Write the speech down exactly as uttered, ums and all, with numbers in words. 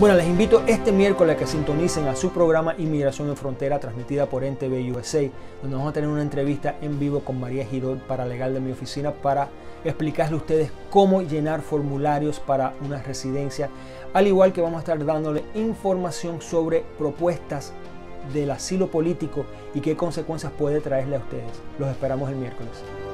Bueno, les invito este miércoles a que sintonicen a su programa Inmigración en Frontera, transmitida por N T V U S A, donde vamos a tener una entrevista en vivo con María Girón, paralegal de mi oficina, para explicarle a ustedes cómo llenar formularios para una residencia, al igual que vamos a estar dándole información sobre propuestas del asilo político y qué consecuencias puede traerle a ustedes. Los esperamos el miércoles.